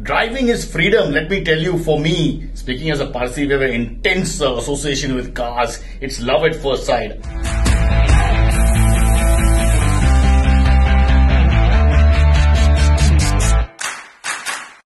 Driving is freedom. Let me tell you, for me, speaking as a Parsi, we have an intense association with cars. It's love at first sight.